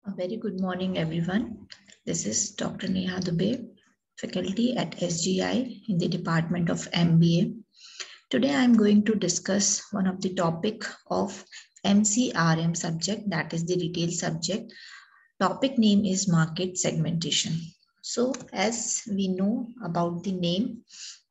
A very good morning, everyone. This is Dr. Neha Dubey, faculty at SGI in the Department of MBA. Today, I am going to discuss one of the topic of MCRM subject, that is the retail subject. Topic name is market segmentation. So, as we know about the name,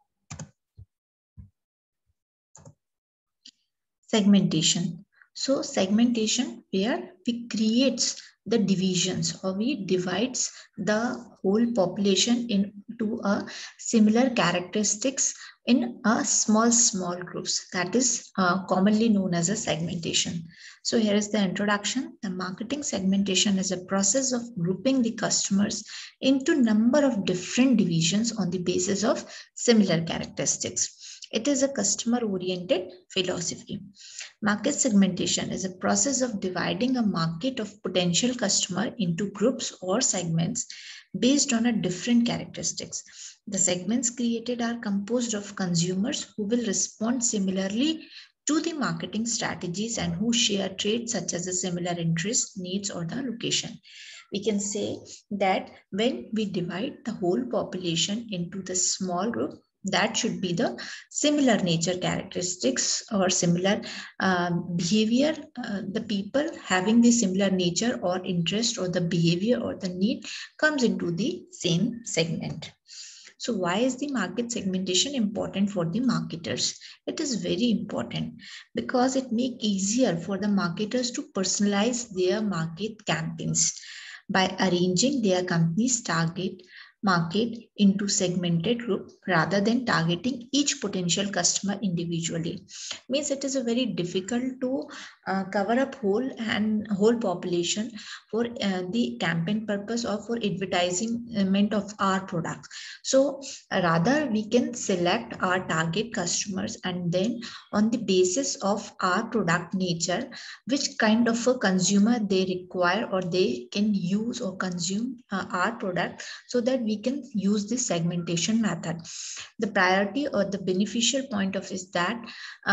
segmentation. So segmentation where we creates the divisions or we divides the whole population into a similar characteristics in a small groups, that is commonly known as a segmentation. So here is the introduction. The marketing segmentation is a process of grouping the customers into number of different divisions on the basis of similar characteristics. It is a customer-oriented philosophy. Market segmentation is a process of dividing a market of potential customer into groups or segments based on a different characteristics. The segments created are composed of consumers who will respond similarly to the marketing strategies and who share traits such as a similar interest, needs, or the location. We can say that when we divide the whole population into the small group, that should be the similar nature characteristics or similar behavior, the people having the similar nature or interest or the behavior or the need comes into the same segment. So why is the market segmentation important for the marketers? It is very important because it makes easier for the marketers to personalize their market campaigns by arranging their company's target market into segmented group rather than targeting each potential customer individually. Means it is a very difficult to cover up whole population for the campaign purpose or for advertisement of our product. So rather we can select our target customers and then on the basis of our product nature, which kind of a consumer they require or they can use or consume our product, so that we can use this segmentation method. The priority or the beneficial point of is that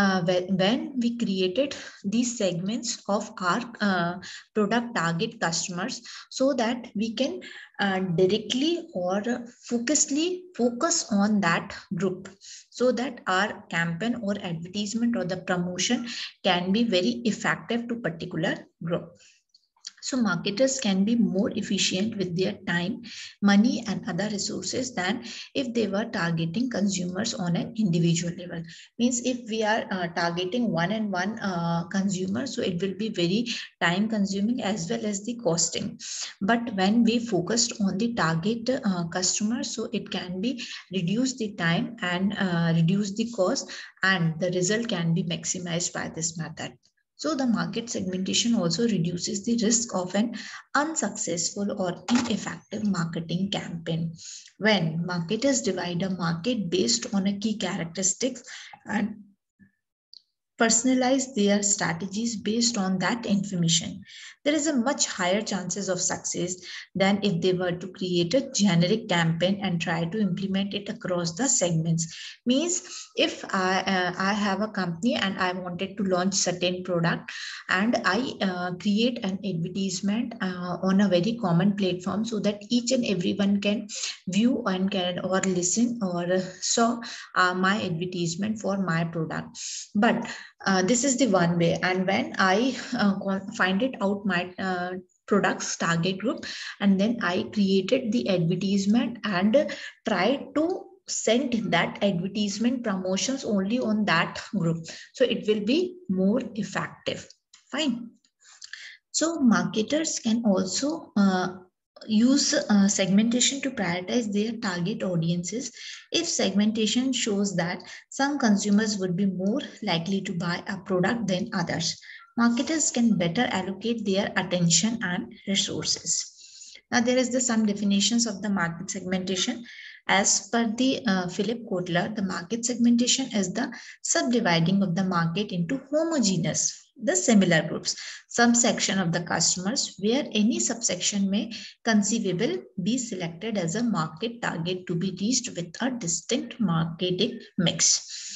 when we created these segments of our product target customers, so that we can directly or focus on that group, so that our campaign or advertisement or the promotion can be very effective to particular group. So marketers can be more efficient with their time, money, and other resources than if they were targeting consumers on an individual level. Means if we are targeting one consumer, so it will be very time consuming as well as the costing. But when we focused on the target customer, so it can be reduce the time and reduce the cost, and the result can be maximized by this method. So the market segmentation also reduces the risk of an unsuccessful or ineffective marketing campaign. When marketers divide a market based on a key characteristics and personalize their strategies based on that information, there is a much higher chances of success than if they were to create a generic campaign and try to implement it across the segments. Means if I have a company and I wanted to launch certain product, and I create an advertisement on a very common platform, so that each and everyone can view and can or listen or saw my advertisement for my product. But this is the one way, and when I find it out my products target group, and then I created the advertisement and tried to send that advertisement promotions only on that group, so it will be more effective. Fine. So marketers can also use segmentation to prioritize their target audiences. If segmentation shows that some consumers would be more likely to buy a product than others, marketers can better allocate their attention and resources. Now there is some definitions of the market segmentation. As per the Philip Kotler, the market segmentation is the subdividing of the market into homogeneous, the similar groups, subsection of the customers, where any subsection may conceivable be selected as a market target to be reached with a distinct marketing mix.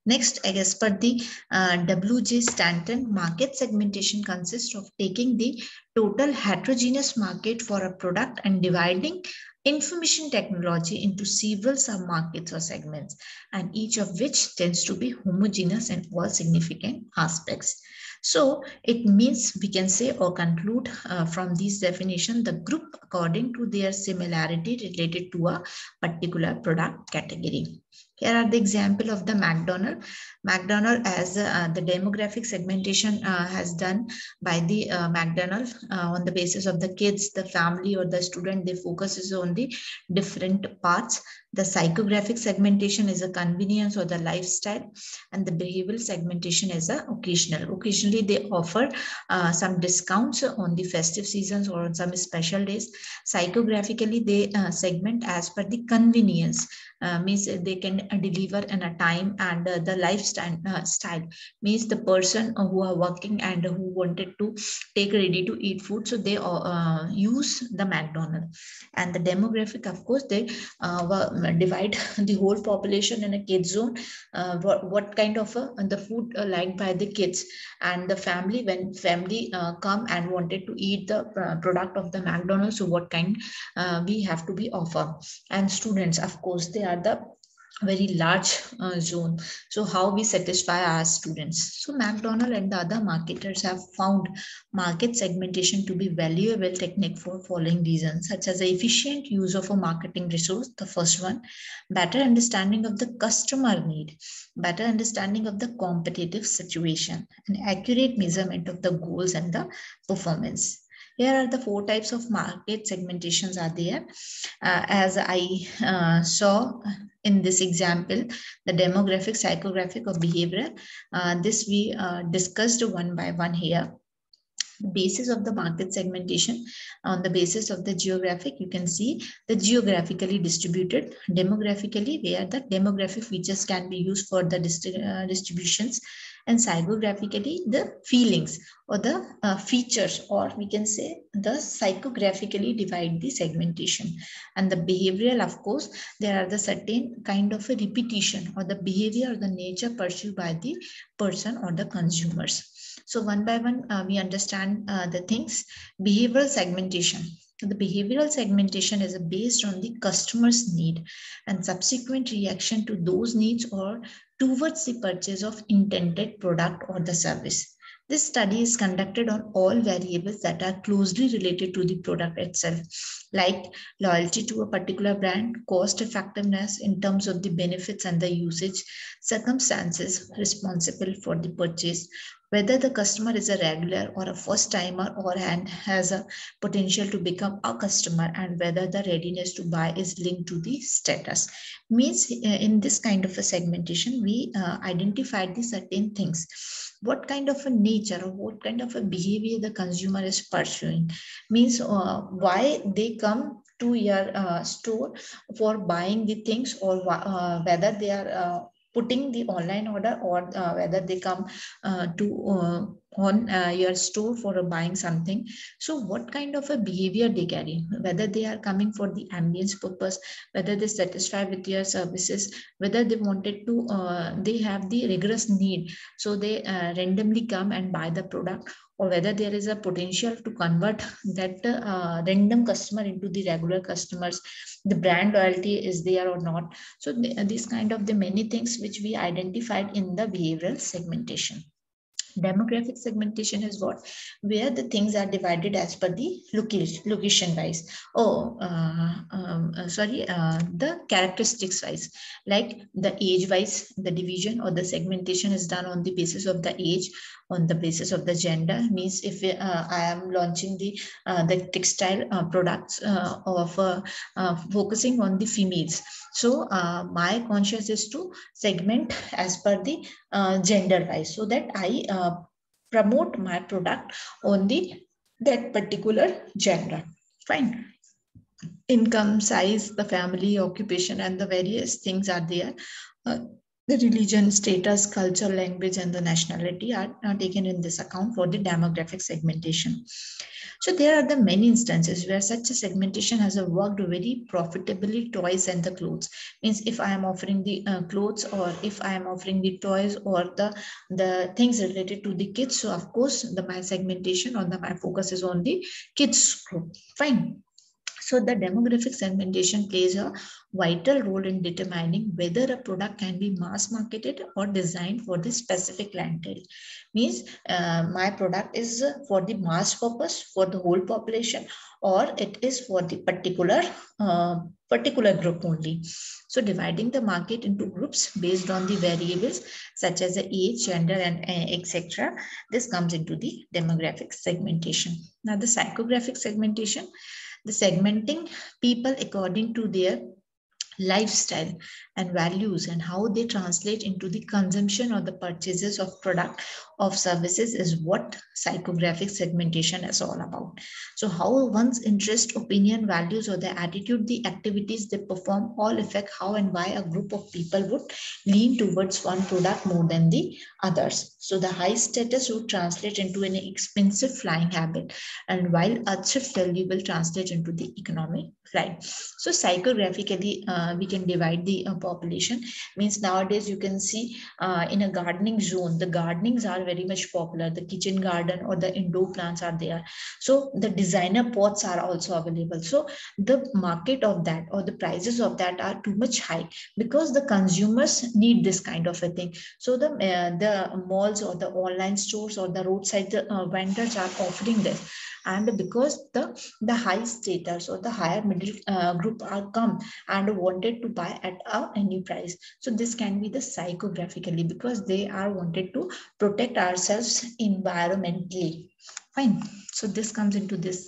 Next, as per the W.J. Stanton, market segmentation consists of taking the total heterogeneous market for a product and dividing information technology into several sub-markets or segments, and each of which tends to be homogeneous in all significant aspects. So it means we can say or conclude from this definition the group according to their similarity related to a particular product category. Here are the example of the McDonald. McDonald as the demographic segmentation has done by the McDonald on the basis of the kids, the family or the student. They focuses on the different parts. The psychographic segmentation is a convenience or the lifestyle, and the behavioral segmentation is a occasional. Occasionally they offer some discounts on the festive seasons or on some special days. Psychographically they segment as per the convenience. Means they can deliver in a time, and the lifestyle style means the person who are working and who wanted to take ready to eat food, so they use the McDonald's. And the demographic, of course, they divide the whole population in a kid zone, what kind of the food liked by the kids, and the family, when family come and wanted to eat the product of the McDonald's, so what kind we have to be offer. And students, of course, they are the very large zone. So how we satisfy our students? So McDonald and the other marketers have found market segmentation to be valuable technique for following reasons, such as the efficient use of a marketing resource. The first one, better understanding of the customer need, better understanding of the competitive situation, and accurate measurement of the goals and the performance. Here are the 4 types of market segmentations are there. As I saw in this example, the demographic, psychographic, or behavioral. This we discussed one by one here. The basis of the market segmentation on the basis of the geographic, you can see the geographically distributed, demographically where the demographic features can be used for the distributions, and psychographically the feelings or the features, or we can say the psychographically divide the segmentation. And the behavioral, of course, there are the certain kind of a repetition or the behavior or the nature pursued by the person or the consumers. So one by one, we understand the things. Behavioral segmentation. The behavioral segmentation is based on the customer's need and subsequent reaction to those needs or towards the purchase of intended product or the service. This study is conducted on all variables that are closely related to the product itself, like loyalty to a particular brand, cost effectiveness in terms of the benefits and the usage, circumstances responsible for the purchase, whether the customer is a regular or a first timer or and has a potential to become a customer, and whether the readiness to buy is linked to the status. Means in this kind of a segmentation, we identified the certain things. What kind of a nature or what kind of a behavior the consumer is pursuing. Means why they come to your store for buying the things, or whether they are putting the online order, or whether they come on your store for buying something. So what kind of a behavior they carry, whether they are coming for the ambience purpose, whether they satisfy with your services, whether they wanted to they have the rigorous need, so they randomly come and buy the product, or whether there is a potential to convert that random customer into the regular customers, the brand loyalty is there or not. So these kind of the many things which we identified in the behavioral segmentation. Demographic segmentation is what? Where the things are divided as per the location wise. The characteristics wise, like the age wise, the division or the segmentation is done on the basis of the age, on the basis of the gender. Means if I am launching the textile products of focusing on the females, so my conscious is to segment as per the gender wise, so that I promote my product on that particular gender. Fine. Income, size, the family, occupation, and the various things are there. The religion, status, culture, language, and the nationality are taken in this account for the demographic segmentation. So there are the many instances where such a segmentation has worked very profitably. Toys and the clothes means if I am offering the clothes, or if I am offering the toys, or the things related to the kids, so of course the my segmentation or the my focus is on the kids group. Fine. So the demographic segmentation plays a vital role in determining whether a product can be mass marketed or designed for the specific clientele. Means my product is for the mass purpose for the whole population, or it is for the uh, particular group only. So dividing the market into groups based on the variables such as the age, gender, and etc. This comes into the demographic segmentation. Now the psychographic segmentation, the segmenting people according to their lifestyle and values and how they translate into the consumption or the purchases of product of services is what psychographic segmentation is all about. So how one's interest, opinion, values, or their attitude, the activities they perform all affect how and why a group of people would lean towards one product more than the others. So the high status would translate into an expensive flying habit, and while achieved value will translate into the economic flight. So psychographically, we can divide the population. Means nowadays you can see in a gardening zone, the gardenings are very much popular. The kitchen garden or the indoor plants are there. So the designer pots are also available. So the market of that or the prices of that are too much high because the consumers need this kind of a thing. So the malls or the online stores or the roadside vendors are offering this, and because the high status or the higher middle group are come and wanted to buy at any price. So this can be the psychographically because they are wanted to protect ourselves environmentally. Fine. So this comes into this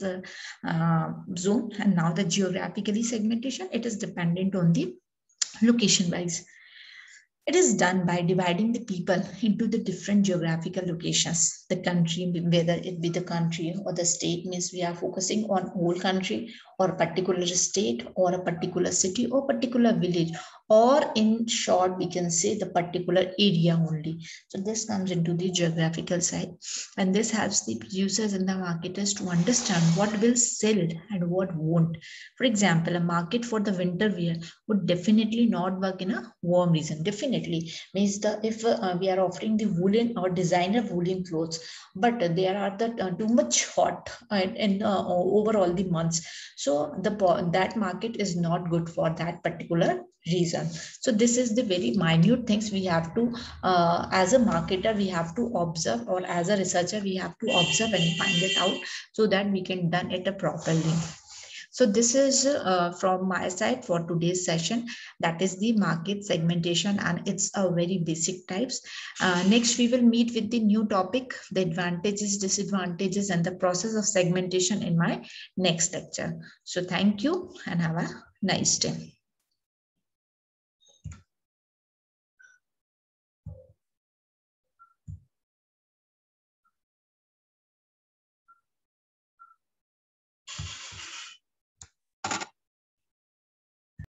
zone. And now the geographically segmentation, it is dependent on the location wise. It is done by dividing the people into the different geographical locations. The country, whether it be the country or the state, means we are focusing on whole country or a particular state or a particular city or particular village, or in short, we can say the particular area only. So this comes into the geographical side, and this helps the producers and the marketers to understand what will sell and what won't. For example, a market for the winter wear would definitely not work in a warm region. Definitely means the if we are offering the woolen or designer woolen clothes, but there are the too much hot in overall the months. So that market is not good for that particular reason. So this is the very minute things we have to, as a marketer, we have to observe, or as a researcher, we have to observe and find it out so that we can done it properly. So this is from my side for today's session. That is the market segmentation, and it's a very basic types. Next, we will meet with the new topic, the advantages, disadvantages, and the process of segmentation in my next lecture. So thank you and have a nice day.